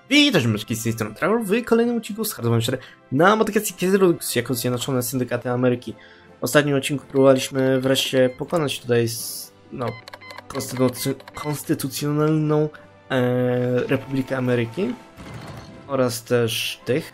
Witajcie myszki z tej strony Trevor w kolejnym odcinku z Hardware 4 na modyfikacji Kedrux jako Zjednoczone Syndykaty Ameryki. W ostatnim odcinku próbowaliśmy wreszcie pokonać tutaj konstytucjonalną Republikę Ameryki oraz też tych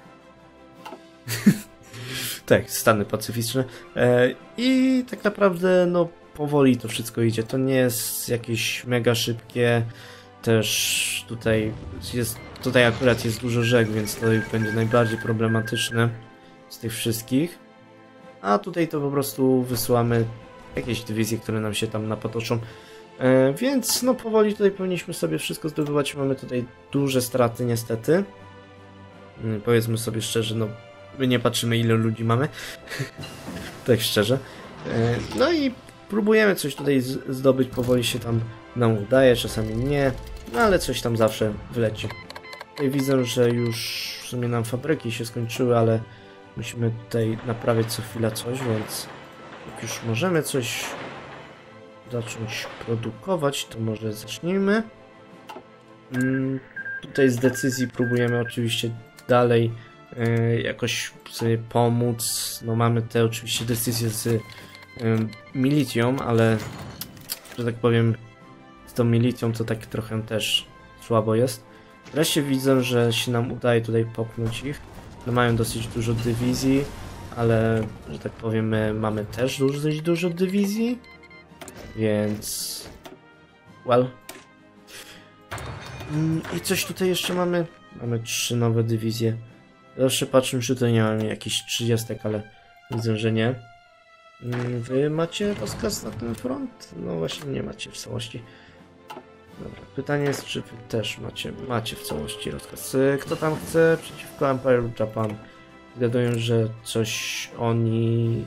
tak, Stany Pacyficzne i tak naprawdę no powoli to wszystko idzie, to nie jest jakieś mega szybkie. Też tutaj akurat jest dużo rzek, więc to będzie najbardziej problematyczne z tych wszystkich. A tutaj to po prostu wysyłamy jakieś dywizje, które nam się tam napotoczą. Więc no powoli tutaj powinniśmy sobie wszystko zdobywać. Mamy tutaj duże straty niestety. Powiedzmy sobie szczerze, no my nie patrzymy ile ludzi mamy. Tak szczerze. No i próbujemy coś tutaj zdobyć, powoli się tam nam udaje, czasami nie. No ale coś tam zawsze wyleci. Tutaj widzę, że już w sumie nam fabryki się skończyły, ale musimy tutaj naprawiać co chwila coś, więc jak już możemy coś zacząć produkować, to może zacznijmy. Tutaj z decyzji próbujemy oczywiście dalej jakoś sobie pomóc. No mamy te oczywiście decyzje z militią, ale że tak powiem z tą militią to tak trochę też słabo jest. Wreszcie widzę, że się nam udaje tutaj popchnąć ich. No mają dosyć dużo dywizji, ale że tak powiem my mamy też dosyć dużo dywizji, więc well. I coś tutaj jeszcze mamy. Mamy 3 nowe dywizje. Zawsze patrzę, czy to nie mamy jakichś 30, ale widzę, że nie. Wy macie rozkaz na ten front? No właśnie nie macie w całości. Dobra, pytanie jest, czy wy też macie w całości rozkaz. Kto tam chce przeciwko Empire Japan? Zgaduję, że coś oni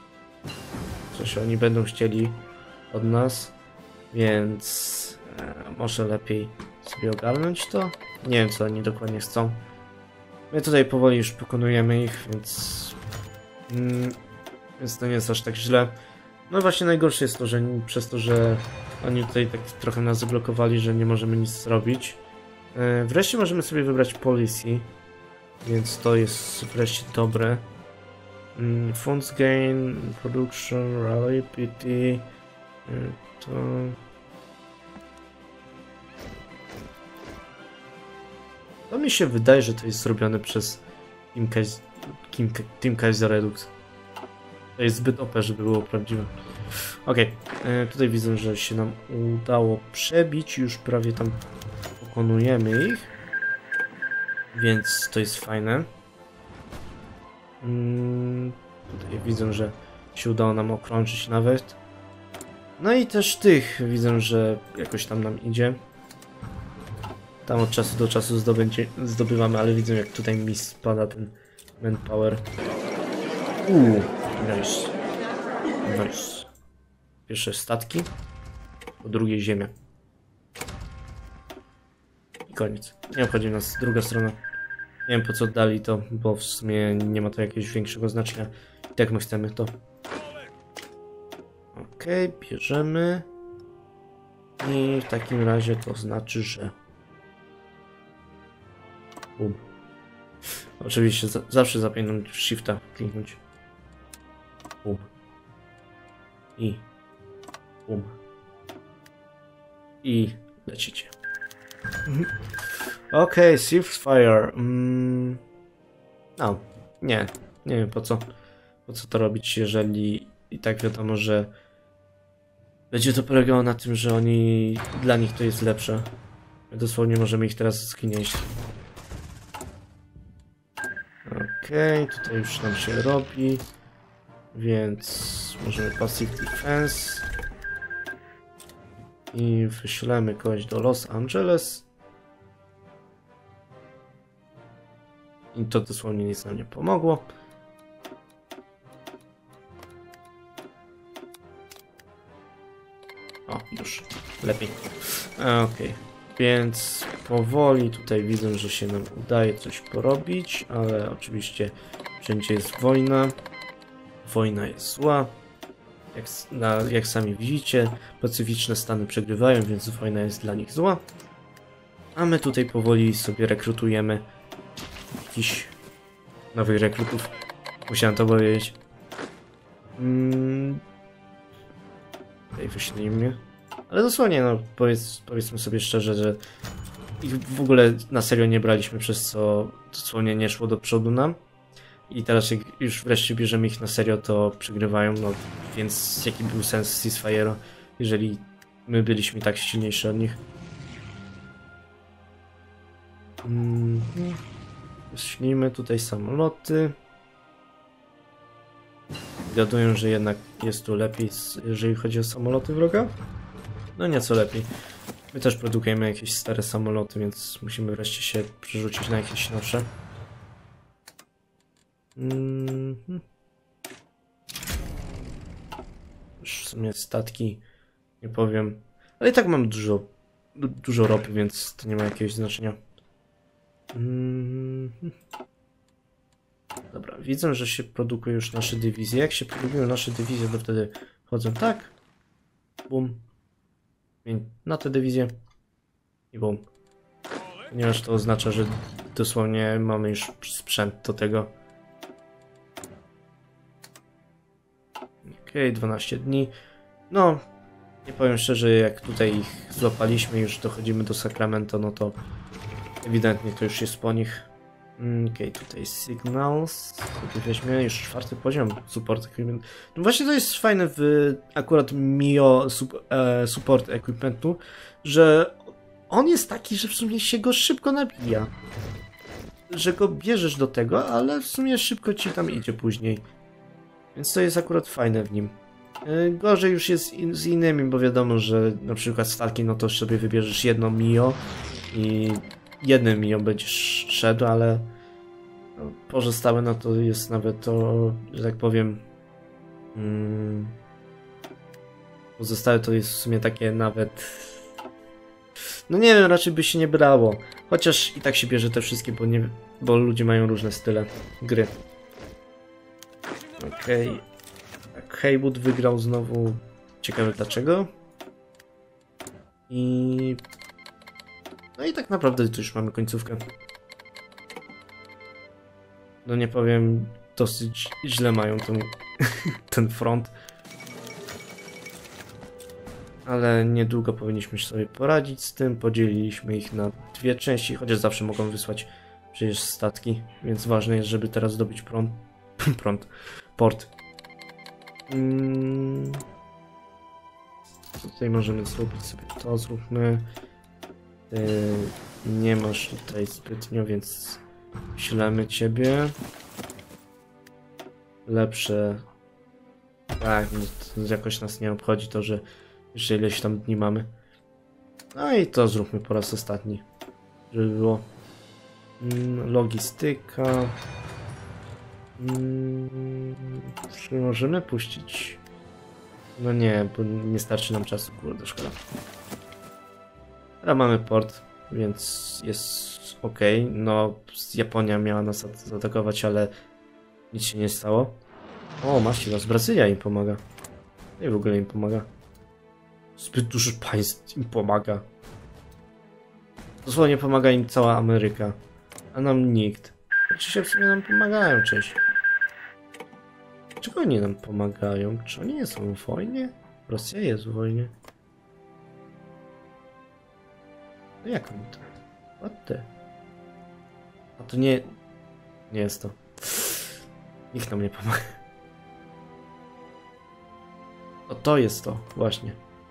będą chcieli od nas, więc może lepiej sobie ogarnąć to. Nie wiem, co oni dokładnie chcą. My tutaj powoli już pokonujemy ich, więc to nie jest aż tak źle. No właśnie najgorsze jest to, że przez to, że oni tutaj tak trochę nas zablokowali, że nie możemy nic zrobić. Wreszcie możemy sobie wybrać policy, więc to jest wreszcie dobre. Funds gain, production, rally, PT, to mi się wydaje, że to jest zrobione przez Team Kaiser Redux. To jest zbyt OP, żeby było prawdziwe. Okej, tutaj widzę, że się nam udało przebić, już prawie tam pokonujemy ich, więc to jest fajne. Tutaj widzę, że się udało nam okrążyć nawet. No i też tych widzę, że jakoś tam nam idzie. Tam od czasu do czasu zdobywamy, ale widzę, jak tutaj mi spada ten manpower. Nice. Nice. Pierwsze statki, po drugie ziemia. I koniec. Nie obchodzi nas druga strona. Nie wiem, po co dali to, bo w sumie nie ma to jakiegoś większego znaczenia. I tak my chcemy to. Okej, bierzemy. I w takim razie to znaczy, że... Bum. Oczywiście zawsze zapomnę shifta kliknąć. Bum. I bum. I lecicie. Okej, Fire. No, nie wiem po co to robić, jeżeli i tak wiadomo, że będzie to polegało na tym, że dla nich to jest lepsze. My dosłownie możemy ich teraz zgnieść. Okej, tutaj już nam się robi, więc możemy Pacific Defense i wyślemy kogoś do Los Angeles. I to dosłownie nic nam nie pomogło. O, już lepiej. Okej, więc powoli tutaj widzę, że się nam udaje coś porobić, ale oczywiście wszędzie jest wojna. Wojna jest zła. Jak sami widzicie, pacyficzne Stany przegrywają, więc wojna jest dla nich zła. A my tutaj powoli sobie rekrutujemy jakichś nowych rekrutów. Musiałem to powiedzieć. Tutaj wyślijmy. Ale dosłownie, no powiedzmy sobie szczerze, że ich w ogóle na serio nie braliśmy, przez co dosłownie nie szło do przodu nam. I teraz jak już wreszcie bierzemy ich na serio, to przegrywają, no więc jaki był sens Ceasefire'a, jeżeli my byliśmy tak silniejsi od nich. Wyślijmy tutaj samoloty. Gadują, że jednak jest tu lepiej, jeżeli chodzi o samoloty wroga. No nieco lepiej. My też produkujemy jakieś stare samoloty, więc musimy wreszcie się przerzucić na jakieś nowsze. Już w sumie statki nie powiem. Ale i tak mam dużo ropy, więc to nie ma jakiegoś znaczenia. Dobra, widzę, że się produkuje już nasze dywizje. Jak się produkują nasze dywizje, to wtedy chodzą tak. Bum. Na tę dywizję. I bum. Ponieważ to oznacza, że dosłownie mamy już sprzęt do tego. Okej, 12 dni. No, nie powiem szczerze, jak tutaj ich złapaliśmy, już dochodzimy do Sacramento, no to ewidentnie to już jest po nich. Okej, tutaj Signals. Tutaj weźmie już 4. poziom Support Equipment. No właśnie to jest fajne w akurat Mio Support Equipmentu, że on jest taki, że w sumie się go szybko nabija. Że go bierzesz do tego, ale w sumie szybko ci tam idzie później. Więc to jest akurat fajne w nim. Gorzej już jest z innymi, bo wiadomo, że na przykład statki, no to sobie wybierzesz jedno Mio i jednym Mio będziesz szedł, ale no, pozostałe, no to jest nawet to, że tak powiem, pozostałe to jest w sumie takie nawet, no nie wiem, raczej by się nie brało, chociaż i tak się bierze te wszystkie, bo ludzie mają różne style gry. Okej. Tak, Haywood wygrał znowu. Ciekawe dlaczego. No i tak naprawdę tu już mamy końcówkę. No nie powiem, dosyć źle mają ten front. Ale niedługo powinniśmy sobie poradzić z tym. Podzieliliśmy ich na 2 części, chociaż zawsze mogą wysłać przecież statki. Więc ważne jest, żeby teraz zdobyć port. Tutaj możemy zrobić sobie to, zróbmy. Nie masz tutaj zbytnio, więc ślemy ciebie. Lepsze. Tak, no to jakoś nas nie obchodzi to, że jeszcze ileś tam dni mamy. No i to zróbmy po raz ostatni, żeby było. Logistyka. Czy możemy puścić? No nie, bo nie starczy nam czasu, kurde, szkoda. Teraz mamy port, więc jest ok. No, Japonia miała nas zaatakować, ale nic się nie stało. O, masz z Brazylia im pomaga. I w ogóle im pomaga. Zbyt dużo państw im pomaga. Dosłownie pomaga im cała Ameryka, a nam nikt. Oczywiście w sumie nam pomagają, cześć. Dlaczego oni nam pomagają? Czy oni nie są w wojnie? Rosja jest w wojnie. No jak oni to? What the? A to nie... Nie jest to. Nikt nam nie pomaga. O, to jest to, właśnie.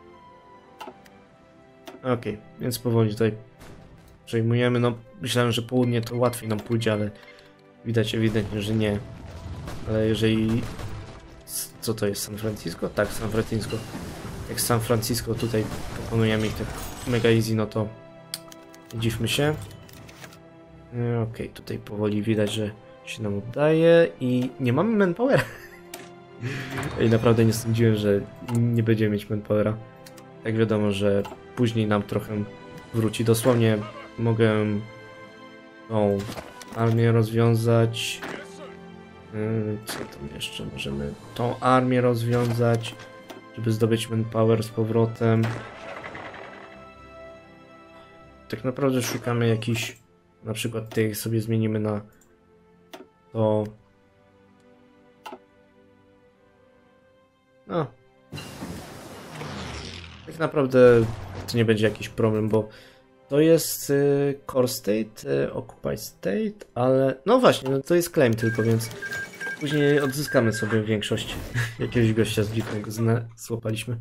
Okej, więc powoli tutaj przejmujemy. No, myślałem, że południe to łatwiej nam pójdzie, ale widać ewidentnie, że nie. Ale jeżeli... Co to jest? San Francisco? Tak, San Francisco. Jak San Francisco tutaj pokonujemy ich tak mega easy, no to nie dziwmy się. Okej, tutaj powoli widać, że się nam oddaje i nie mamy manpowera. I naprawdę nie sądziłem, że nie będziemy mieć manpowera. Tak wiadomo, że później nam trochę wróci. Dosłownie mogę tą armię rozwiązać. Co tam jeszcze? Możemy tą armię rozwiązać, żeby zdobyć manpower z powrotem. tak naprawdę szukamy jakichś, na przykład tych sobie zmienimy na to. No. Tak naprawdę to nie będzie jakiś problem, bo to jest Core State, Occupied State, ale no właśnie, no to jest claim tylko, więc później odzyskamy sobie większość. Jakiegoś gościa zdziwnego złapaliśmy.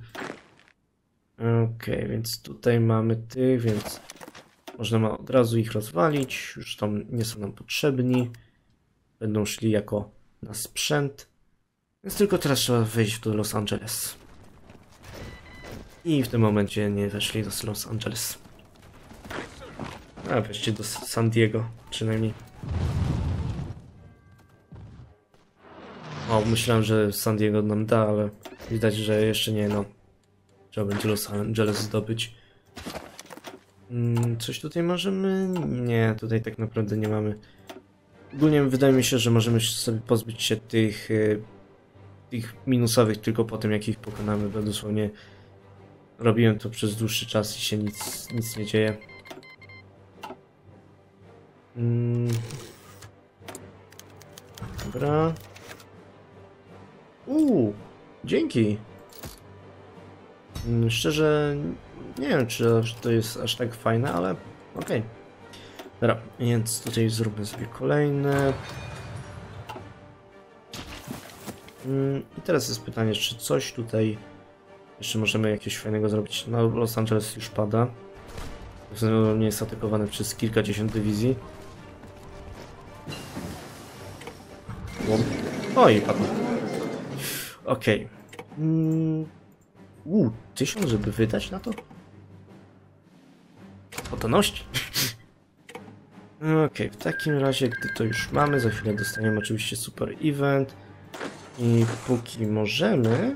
Okej, więc tutaj mamy tych, więc można od razu ich rozwalić. Już tam nie są nam potrzebni. Będą szli jako na sprzęt. Więc tylko teraz trzeba wejść do Los Angeles. I w tym momencie nie weszli do Los Angeles. A wreszcie do San Diego, przynajmniej. O, myślałem, że San Diego nam da, ale widać, że jeszcze nie, no. Trzeba będzie Los Angeles zdobyć. Coś tutaj możemy? Nie, tutaj tak naprawdę nie mamy. Ogólnie wydaje mi się, że możemy sobie pozbyć się tych minusowych tylko po tym, jak ich pokonamy, bo dosłownie robiłem to przez dłuższy czas i się nic nie dzieje. Dobra. Dzięki. Szczerze, nie wiem, czy to jest aż tak fajne, ale okej. Dobra, więc tutaj zróbmy sobie kolejne. I teraz jest pytanie, czy coś tutaj jeszcze możemy jakieś fajnego zrobić. No, Los Angeles już pada. Nie jest atakowany przez kilkadziesiąt dywizji. Oj, padł. Okej. 1000, żeby wydać na to? Potoności. Okej, w takim razie, gdy to już mamy, za chwilę dostaniemy oczywiście super event. I póki możemy,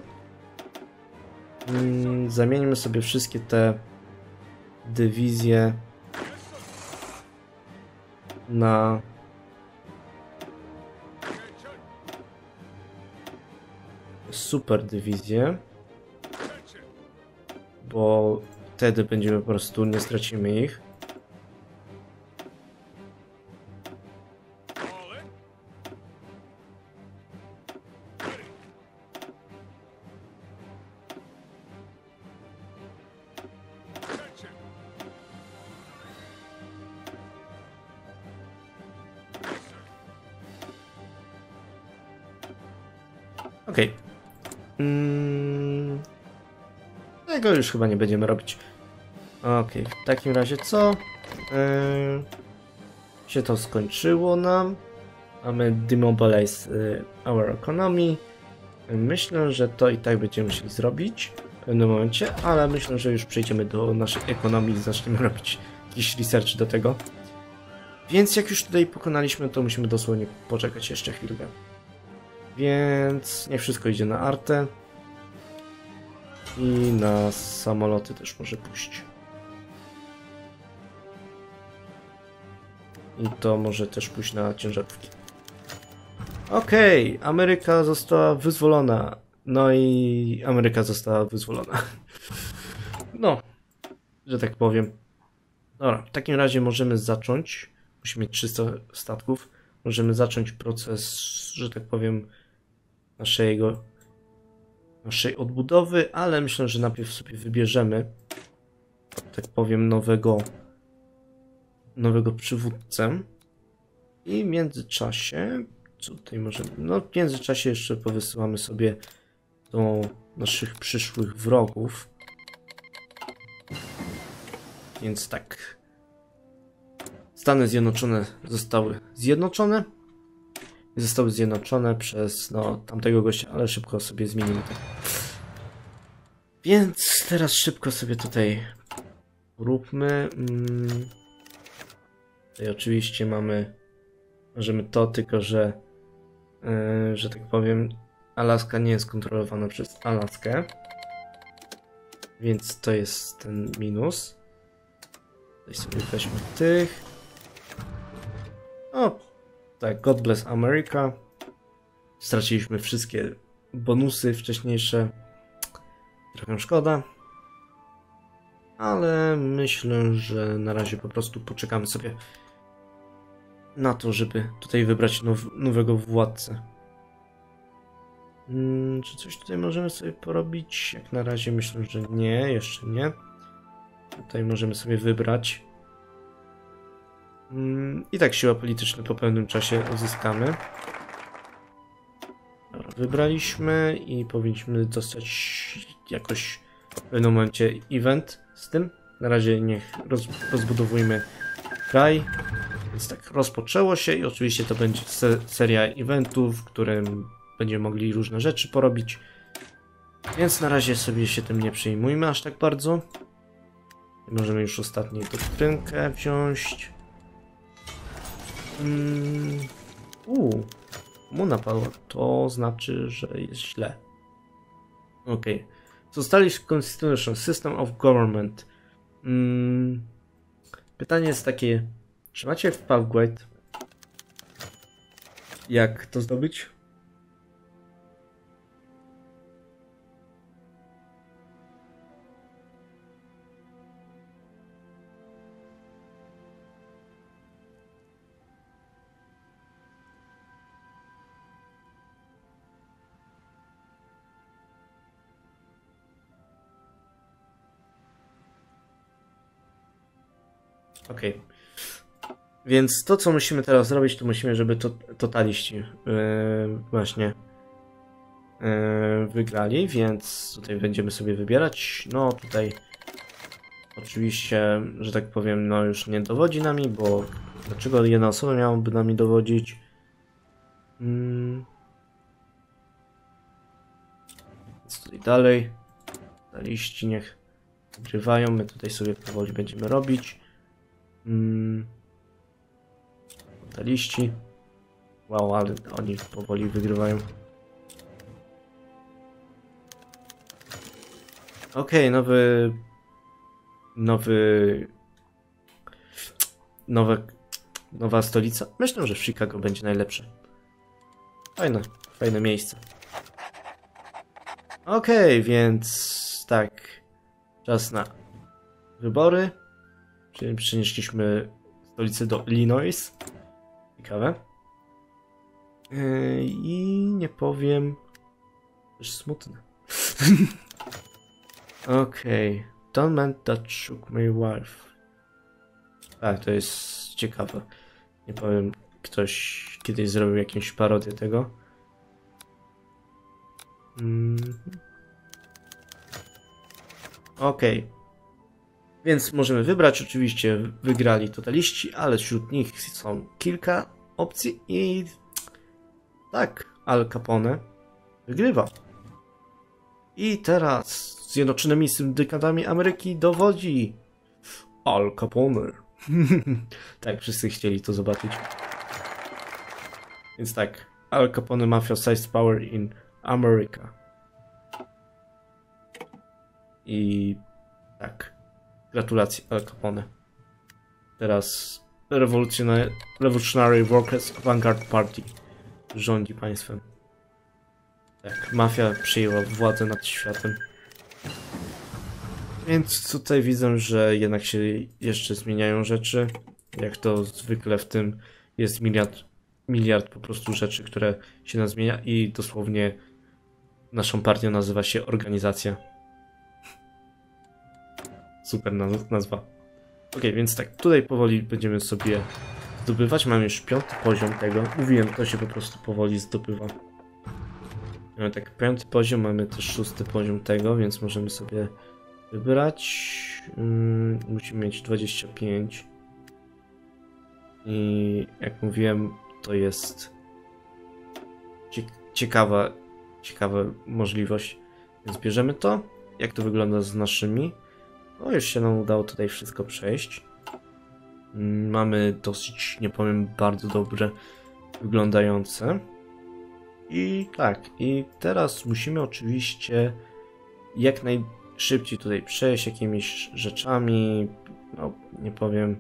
zamienimy sobie wszystkie te dywizje na super dywizję, bo wtedy będziemy po prostu, nie stracimy ich. Okej. Tego już chyba nie będziemy robić. Okej, w takim razie co? Się to skończyło nam. Mamy demobilize our economy. Myślę, że to i tak będziemy musieli zrobić w pewnym momencie, ale myślę, że już przejdziemy do naszej ekonomii i zaczniemy robić jakiś research do tego. Więc jak już tutaj pokonaliśmy, to musimy dosłownie poczekać jeszcze chwilkę. Więc niech wszystko idzie na artę. I na samoloty też może pójść. I to może też pójść na ciężarówki. Okej, Ameryka została wyzwolona. No i Ameryka została wyzwolona. No, że tak powiem. Dobra, w takim razie możemy zacząć. Musimy mieć 300 statków. Możemy zacząć proces, że tak powiem, naszej odbudowy, ale myślę, że najpierw sobie wybierzemy, tak powiem, nowego przywódcę. I w międzyczasie, co tutaj możemy, no w międzyczasie jeszcze powysyłamy sobie do naszych przyszłych wrogów. Więc tak. Stany Zjednoczone zostały zjednoczone. Zostały zjednoczone przez tamtego gościa, ale szybko sobie zmienimy to. Więc teraz szybko sobie tutaj róbmy. Tutaj oczywiście możemy to, tylko że tak powiem, Alaska nie jest kontrolowana przez Alaskę. Więc to jest ten minus. Tutaj sobie weźmy tych. O, tak, God bless America. Straciliśmy wszystkie bonusy wcześniejsze. Trochę szkoda. ale myślę, że na razie po prostu poczekamy sobie na to, żeby tutaj wybrać nowego władcę. Czy coś tutaj możemy sobie porobić? Jak na razie myślę, że nie, jeszcze nie. Tutaj możemy sobie wybrać. I tak siła polityczna po pewnym czasie uzyskamy. Dobra, wybraliśmy i powinniśmy dostać jakoś w pewnym momencie event z tym. Na razie niech rozbudowujmy kraj. Więc tak, rozpoczęło się i oczywiście to będzie seria eventów, w którym będziemy mogli różne rzeczy porobić. Więc na razie sobie się tym nie przejmujmy aż tak bardzo. Możemy już ostatnią doktrynkę wziąć. Mu napadło. To znaczy, że jest źle. Ok. Zostaliśmy Constitution System of Government. Pytanie jest takie, czy macie w Pathguide? Jak to zdobyć? Okej. Więc to, co musimy teraz zrobić, to musimy, żeby totaliści właśnie wygrali, więc tutaj będziemy sobie wybierać. No tutaj oczywiście, że tak powiem, no już nie dowodzi nami, bo dlaczego jedna osoba miałaby nami dowodzić? Więc tutaj dalej. Totaliści niech wygrywają, my tutaj sobie powoli będziemy robić. Totaliści. Wow, ale oni powoli wygrywają. Okej, nowa stolica. Myślę, że w Chicago będzie najlepsze. Fajne miejsce. Okej, więc tak. Czas na wybory. Czyli przenieśliśmy stolicę do Illinois. Ciekawe. I nie powiem... Też smutne. Okej. Don't man that shook my wife. Tak, to jest ciekawe. Nie powiem, ktoś kiedyś zrobił jakąś parodię tego. Okej. Więc możemy wybrać, oczywiście wygrali totaliści, ale wśród nich są kilka opcji i tak, Al Capone wygrywa. I teraz Zjednoczonymi Syndykatami Ameryki dowodzi Al Capone. Tak, wszyscy chcieli to zobaczyć. Więc tak, Al Capone Mafia Seized Power in America. I tak. Gratulacje, Al Capone. Teraz Revolutionary Workers Vanguard Party rządzi państwem. Tak, mafia przyjęła władzę nad światem. Więc tutaj widzę, że jednak się jeszcze zmieniają rzeczy. Jak to zwykle w tym jest miliard po prostu rzeczy, które się zmienia i dosłownie naszą partią nazywa się organizacja. Super nazwa. Ok, więc tak, tutaj powoli będziemy sobie zdobywać. Mamy już 5. poziom tego. Mówiłem, to się po prostu powoli zdobywa. Mamy tak 5. poziom, mamy też 6. poziom tego, więc możemy sobie wybrać. Musimy mieć 25. I jak mówiłem, to jest ciekawa możliwość. Więc bierzemy to. Jak to wygląda z naszymi? No już się nam udało tutaj wszystko przejść. Mamy dosyć, nie powiem, bardzo dobre wyglądające. I tak, i teraz musimy oczywiście jak najszybciej tutaj przejść jakimiś rzeczami. No, nie powiem.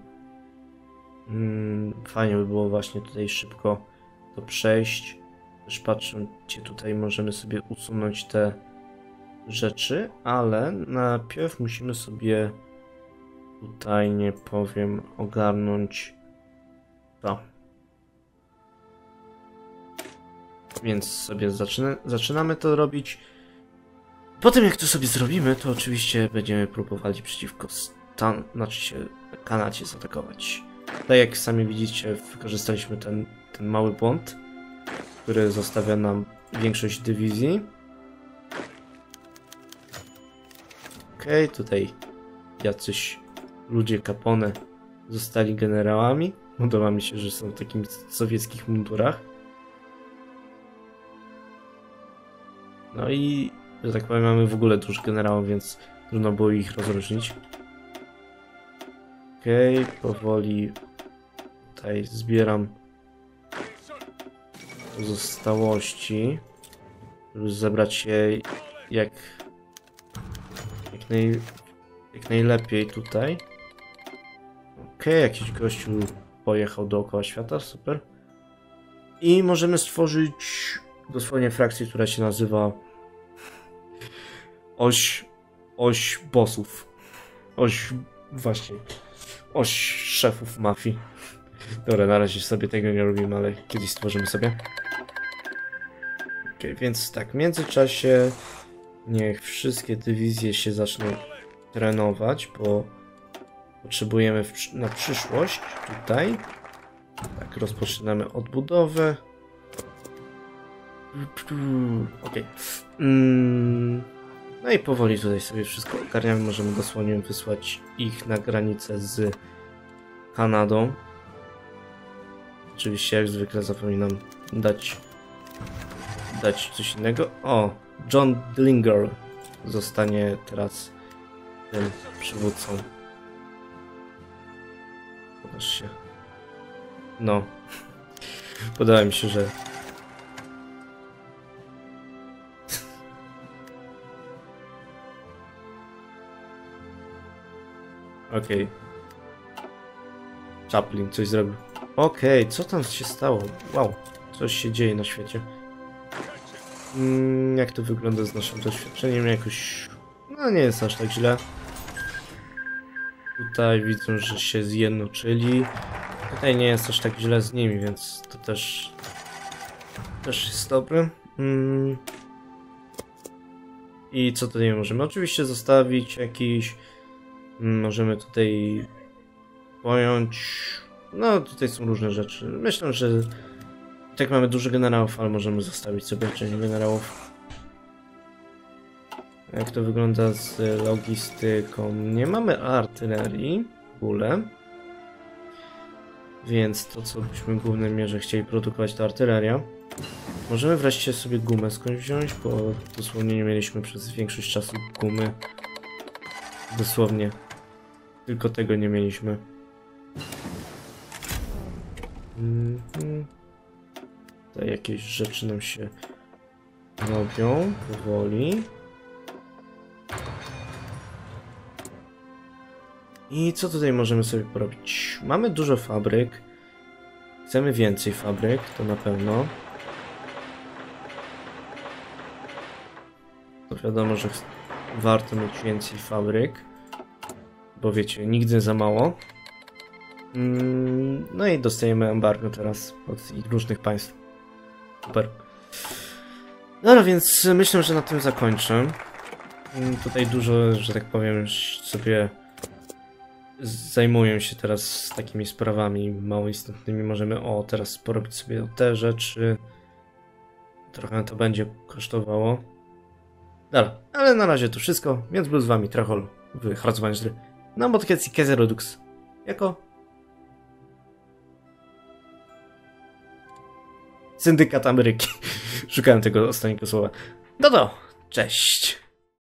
Fajnie by było właśnie tutaj szybko to przejść. Też patrzę, gdzie tutaj możemy sobie usunąć te rzeczy, ale najpierw musimy sobie tutaj, nie powiem, ogarnąć to. Więc sobie zaczynamy to robić. Potem jak to sobie zrobimy, to oczywiście będziemy próbowali przeciwko Kanadzie zaatakować. Tak jak sami widzicie, wykorzystaliśmy ten mały błąd, który zostawia nam większość dywizji. Okej, tutaj jacyś ludzie Capone zostali generałami. Podoba mi się, że są w takich sowieckich mundurach. No i, że tak powiem, mamy w ogóle dużo generałów, więc trudno było ich rozróżnić. Okej, powoli tutaj zbieram pozostałości, żeby zebrać je jak najlepiej tutaj. Okej, jakiś gościu pojechał dookoła świata, super. I możemy stworzyć dosłownie frakcję, która się nazywa Oś bossów. Oś szefów mafii. Dobra, na razie sobie tego nie robimy, ale kiedyś stworzymy sobie. Okej, więc tak, w międzyczasie niech wszystkie dywizje się zaczną trenować, bo potrzebujemy na przyszłość tutaj. Tak, rozpoczynamy odbudowę. Okej. No i powoli tutaj sobie wszystko ogarniamy. Możemy dosłownie wysłać ich na granicę z Kanadą. Oczywiście jak zwykle zapominam dać coś innego. O! John Dillinger zostanie teraz tym przywódcą. Pokaż się. No. Podoba mi się, że... Okej. Chaplin coś zrobił. Okej, co tam się stało? Wow, coś się dzieje na świecie. Jak to wygląda z naszym doświadczeniem? Jakoś... No nie jest aż tak źle. Tutaj widzę, że się zjednoczyli. Tutaj nie jest aż tak źle z nimi, więc to też jest dobre. I co tutaj możemy? Oczywiście zostawić jakiś... Możemy tutaj pojąć... No tutaj są różne rzeczy. Myślę, że tak mamy dużo generałów, ale możemy zostawić sobie część generałów. Jak to wygląda z logistyką? Nie mamy artylerii w ogóle. Więc to, co byśmy w głównej mierze chcieli produkować, to artyleria. Możemy wreszcie sobie gumę skądś wziąć, bo dosłownie nie mieliśmy przez większość czasu gumy. Dosłownie. Tylko tego nie mieliśmy. Tutaj jakieś rzeczy nam się robią powoli. I co tutaj możemy sobie porobić? Mamy dużo fabryk. Chcemy więcej fabryk, to na pewno. To wiadomo, że warto mieć więcej fabryk. Bo wiecie, nigdy za mało. No i dostajemy embargo teraz od różnych państw. Super. Dobra, więc myślę, że na tym zakończę. Tutaj dużo, że tak powiem, sobie zajmuję się teraz takimi sprawami mało istotnymi. Możemy, teraz porobić sobie te rzeczy. Trochę to będzie kosztowało. Dobra, ale na razie to wszystko, więc był z wami Trachol w Harcowaniu Gry na modyfikacji Kaiser Redux jako Syndykat Ameryki. Szukałem tego ostatniego słowa. No to, cześć!